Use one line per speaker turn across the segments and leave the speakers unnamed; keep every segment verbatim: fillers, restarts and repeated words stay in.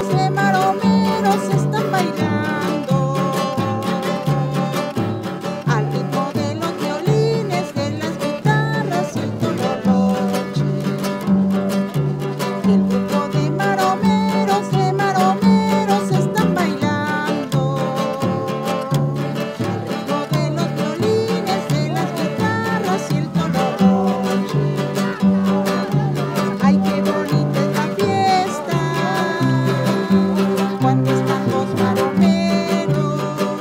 de maromeros están bailando al ritmo de los violines, de las guitarras y el tololoche. El grupo de maromeros, de maromeros están bailando al ritmo de los violines, de las guitarras y el tololoche. Ay, qué bonita es la fiesta cuando están los maromeros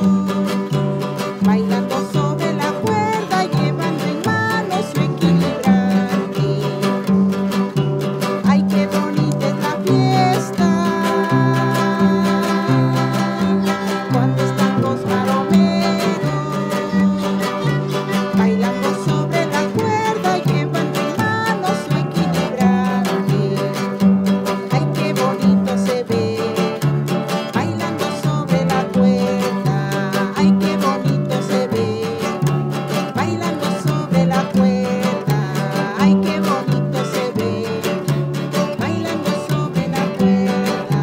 bailando sobre la cuerda, llevando en manos su equilibrante. Ay, qué bonita es la fiesta cuando están los maromeros bailando sobre la cuerda, llevando en manos su equilibrante. Ay, qué bonito se ve bailando sobre la cuerda. Ay, qué bonito se ve bailando sobre la cuerda. Ay, qué bonito se ve bailando sobre la cuerda.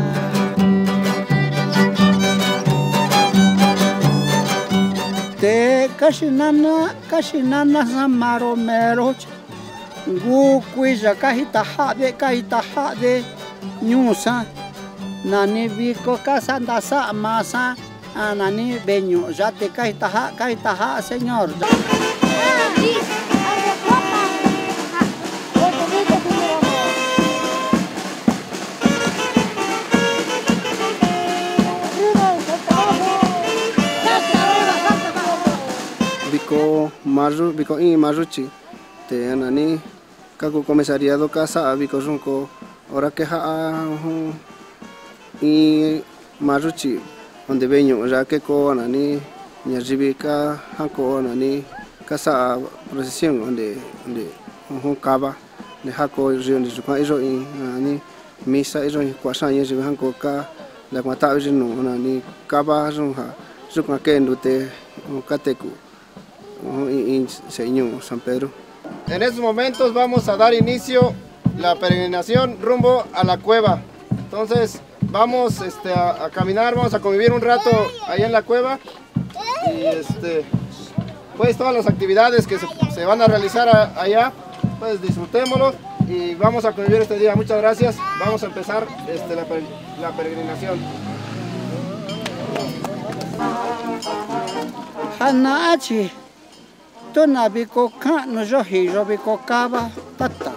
Te kashinana kashinana sa maromeros gu kuija kahita hade kahita hade nyusa nani viko kasanda sa masa anani benyo ya te kahita ha kahita ha señor.
Biko maru biko i maruchi te anani kaku comisariado casa biko runko ora que ha i maruchi donde beño ya que ko anani nyajibika hanko anani casa procesión donde donde un cava de hako rio de juka iro i anani misa iro kwa sanya jibe hanko ka la mata iro anani cava runha juka ke ndute kateku Señor San Pedro. En estos momentos vamos a dar inicio la peregrinación rumbo a la cueva. Entonces vamos este, a, a caminar, vamos a convivir un rato ahí en la cueva y este, pues todas las actividades que se, se van a realizar a, allá, pues disfrutémoslo y vamos a convivir este día. Muchas gracias. Vamos a empezar este, la, la peregrinación.
Hanachi tona biko ka no johi jo biko kaba tata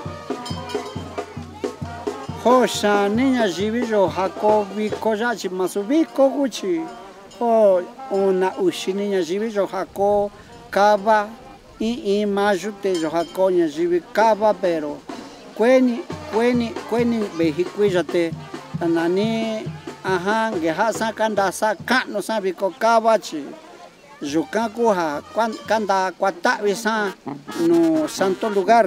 hosa niña jibi jo hako biko jachi masu biko guchi ho una ushi niña jibi jo hako kaba i i majute jo hako niña jibi kaba pero kweni kweni kweni behikuijate anani aha ngehasa kanda sa ka no sa biko kaba chi Yukaku ha kanda kwata bisa no santo lugar.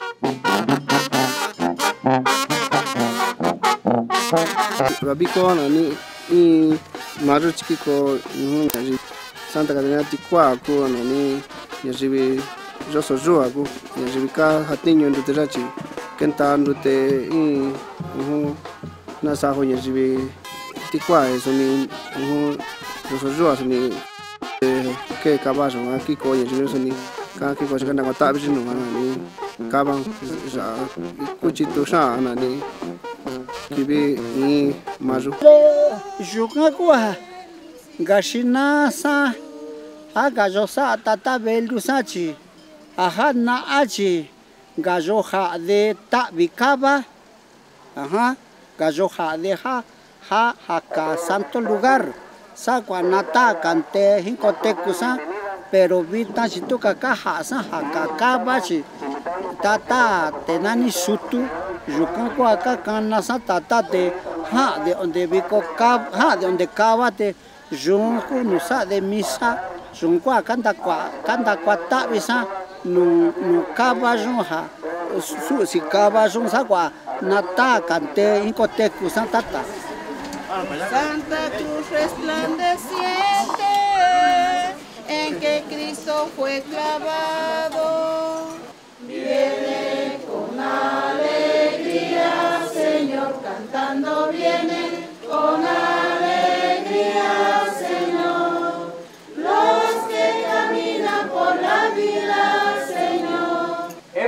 Rabiko nani i maruchi ko nani Santa Catarina tikwa ko nani yajibi joso joa ko yajibi ka hatinyo ndute rachi kenta ndute i uhu na sa ho yajibi tikwa eso ni uhu joso joa ni que caballo aquí coño yo no ni cada que cosa que anda matar bicho no ni caban já cuchito já ni que vi ni majo
Juka kwa gashina sa agajo sa tata belu sachi aha na achi gajo ha de ta bicaba aha gajo ha de ha ha haka santo lugar sa nata cante hinkotecusa pero vita si tu kakaha sa hakakaba si tata tenani sutu yukan ko aka kana sa tata te ha de donde biko kab ha de donde kaba te junku nusa de misa junku akanda kwa kanda kwa ta bisa nu nu kaba junha su si kaba jun sa kwa nata cante hinkotecusa tata.
Santa Cruz resplandeciente en que Cristo fue clavado, viene con alegría, Señor, cantando viene.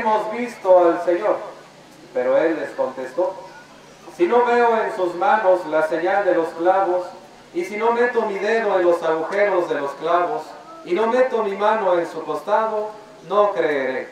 hemos visto al Señor. Pero él les contestó: si no veo en sus manos la señal de los clavos, y si no meto mi dedo en los agujeros de los clavos, y no meto mi mano en su costado, no creeré.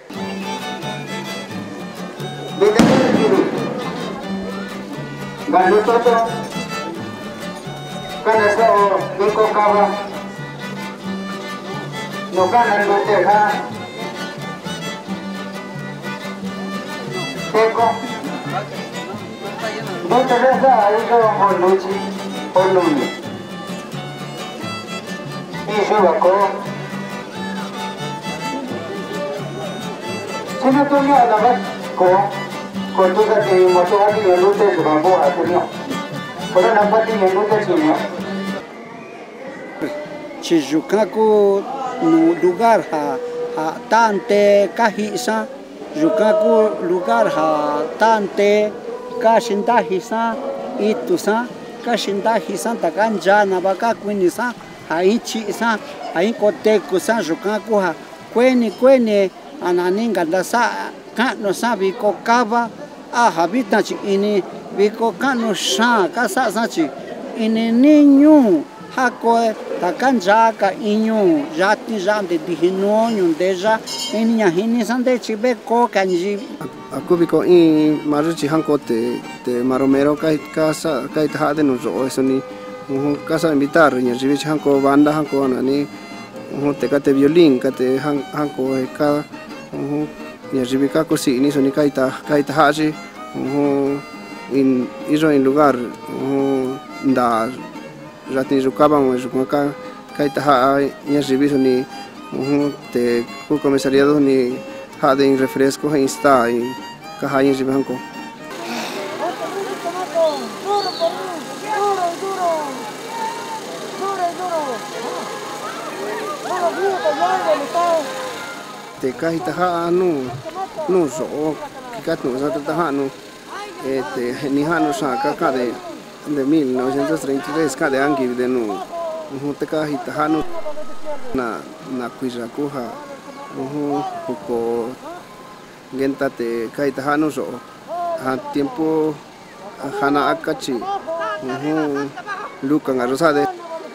Chijukaku lugar ha ha tante kahisa, Yukaku lugar ha tante kashindahisa itusa kashindahisa takanja nabaka kwinisa haichi sa haikoteku sa Yukaku ha kweni kweni ananinga dasa kano sa biko kava a habita chi ini biko kano sha kasa sa chi ini ninyu hako takanja ka inyu jati jande dihinonyu deja enya hini sande chibe ko kanji
aku biko in maru chi hanko te te maromero kai casa kai ta de no zo eso ni un casa invitar ni jibe chi hanko banda hanko nani un te kate violín kate hanko ka un ni jibe ka ko si ni so ni kai ta kai ta haji un in iso en lugar un da Rati Rukaban, Ruka, Kaita, Yajibiso, ni te comisariado ni Hadin refresco en sta y Kahayin Jibanco. Te Kaita, no, no, so, Kikatu, Zatahano, este, Nihano Shaka de. De mil novecientos treinta y tres cada año de no un teca hitahano na na kuizakuha un poco genta te kaitahano so a tiempo hana akachi un luca ngarosa de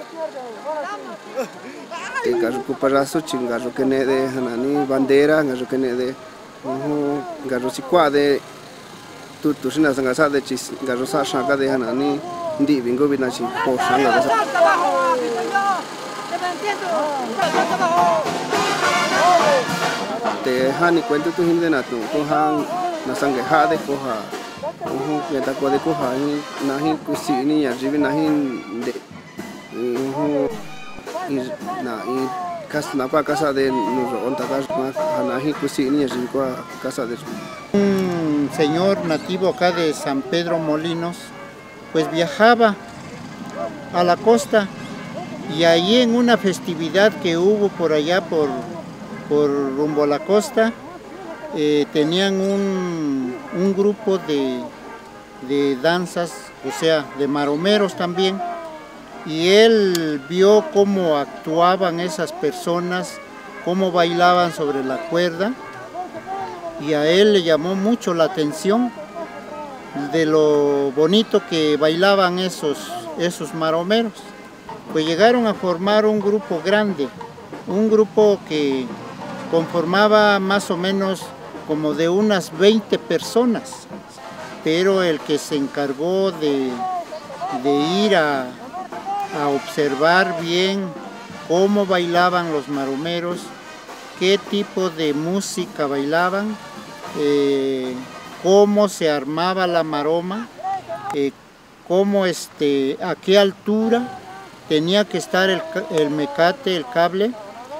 te garu kuparaso chingaru kene de hanani bandera ngaru kene de un garu sikwa de tu tu sina sanga sa de chis garosa shaka de hanani ndi bingo bina chi po shanga de te hani cuento tu hindi na tu ko hang na sange ha de ko ha uhu keta ko de ko ha ni nahi kusi ni ya jibi nahi de uhu na i kas na pa casa de no onta kas ma nahi kusi ni ya jibi ko casa de
señor nativo acá de San Pedro Molinos, pues viajaba a la costa y ahí en una festividad que hubo por allá por, por rumbo a la costa, eh, tenían un, un grupo de, de danzas, o sea, de maromeros también, y él vio cómo actuaban esas personas, cómo bailaban sobre la cuerda, y a él le llamó mucho la atención de lo bonito que bailaban esos, esos maromeros. Pues llegaron a formar un grupo grande, un grupo que conformaba más o menos como de unas veinte personas, pero el que se encargó de, de ir a, a observar bien cómo bailaban los maromeros, qué tipo de música bailaban, eh, cómo se armaba la maroma, eh, cómo este, a qué altura tenía que estar el, el mecate, el cable.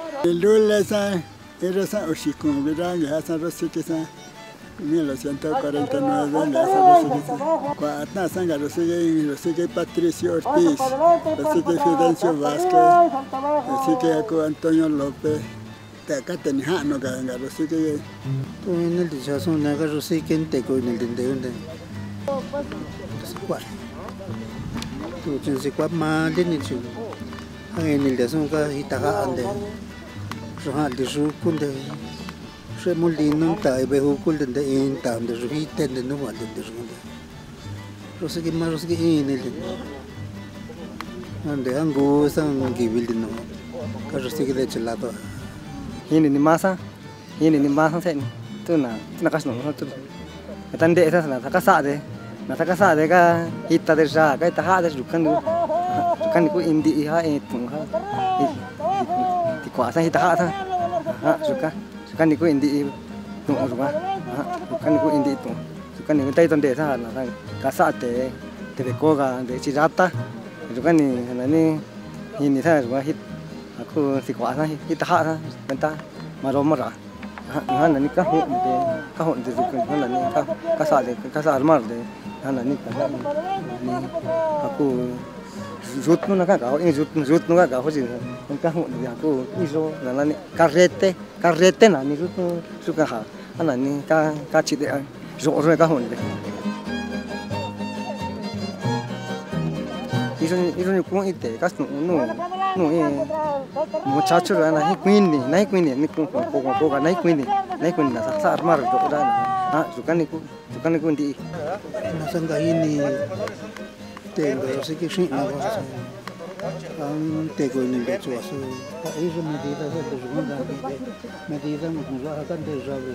mil novecientos cuarenta y nueve, Coatna Sanga, lo sigue, lo sigue Patricio Ortiz, lo sigue Fidencio Vázquez, lo sigue Antonio López. Acá tenía no ganga, lo sigue.
Tú en el dichazo, una cosa sí que te coge en el dente. Tú tienes que cuál más de nicho. En el dichazo, que está ande. Roja de su punte,
se molino ta ibe hukul de in tam de rite de no vale de runde rosa que más rosa que in el ande angu sang gibil de no ka rosa que de chelado
ini ni masa ini ni masa sen tu na na kas no tu tan de esa na ka sa de na ka sa de ka hita de sa ka ta ha de kan kan ku indi ha e tu ha ti kwa sa hita ha ta ha suka suka ni ku indi tu suka ha suka ni ku indi tu suka ni tai ton de sa na ka sa te te be ko ga de chi rata suka ni na ni ini sa suka hit aku si kwa sa hita ha ta benta ma ro ma ra ha na ni ka ho de ka ho de suka ha na ni ka ka sa de ka sa mar de ha na ni ka ni aku rút nó các gạo, rút rút nó các gạo gì nên các hộ nhà cô iso là là carrete carrete là rút rút cả hả, anh là ni các các chị đấy rộ rồi các hộ đấy, iso iso ni cũng ít đấy các nụ nụ nụ một cháu chú là này queen đi, này queen đi, này cũng cũng cũng cũng cái này queen đi, này queen là sắc sắc mar rộ ra, à rút cái này cũng rút cái này cũng đi,
nó sang cái ini tengo así que sí no vas a un tengo en el becho así ahí son medidas de segunda medida nos va a cantar de rabe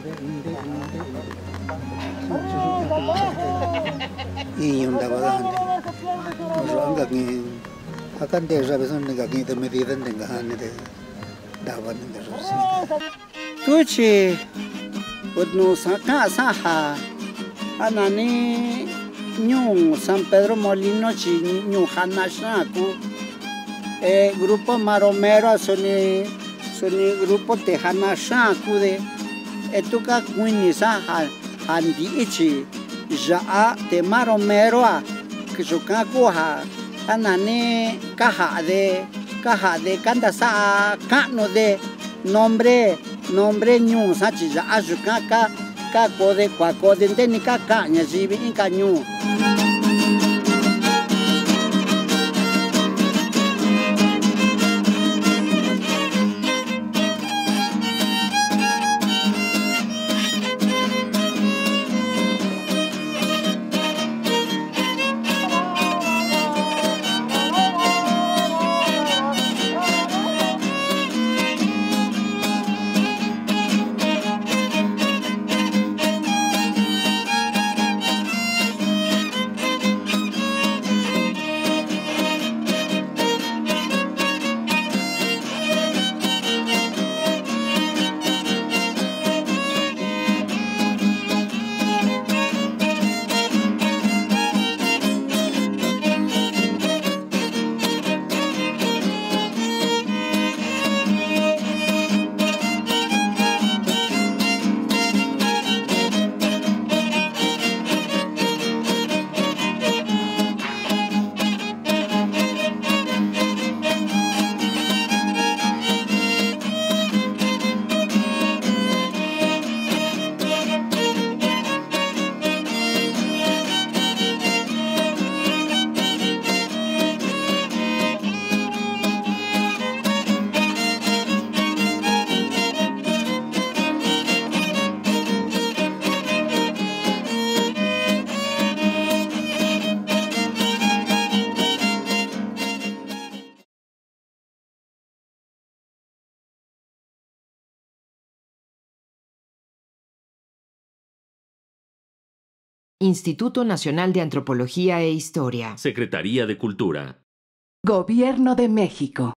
de y un daba grande nos anga que akan de rabe son de que de medida de gane de daba de rosi tuchi odno saka saha anani Ñu San Pedro Molino chi ñu hanashaku eh grupo maromero soni soni grupo te hanashaku de etuka kuinisa handi ichi ja te maromero a kishukaku ha anane caja de caja de kandasa kano de nombre nombre ñu sachi ja ashukaka ka kode kwa kode ndeni ka kanya jibi inka ñu
Instituto Nacional de Antropología e Historia.
Secretaría de Cultura.
Gobierno de México.